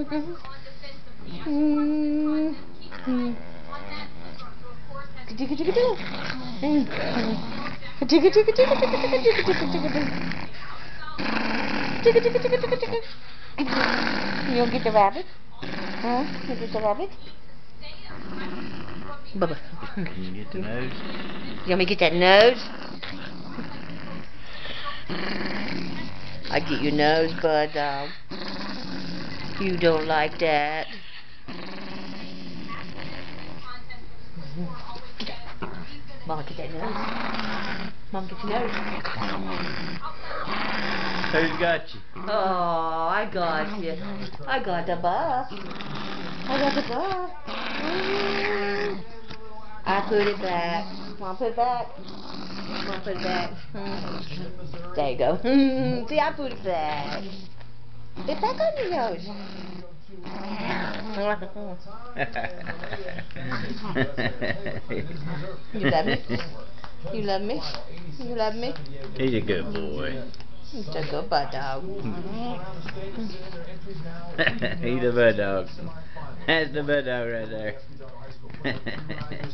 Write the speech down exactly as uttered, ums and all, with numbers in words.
You'll get the rabbit? Huh? You get the rabbit? Bubba. Can you get the nose? You want me to get that nose? I get your nose, bud, dog. You don't like that. Mom, get that nose. Mom, get your nose. Who's got you? Oh, I got you. I got the buff. I got the buff. Mm. I put it back. Mom, put it back. Mom, put it back. Mm. There you go. See, I put it back. It's back on your nose. You love me? You love me? You love me? He's a good boy. He's a good bud dog. He's a bud dog. That's the bud dog right there.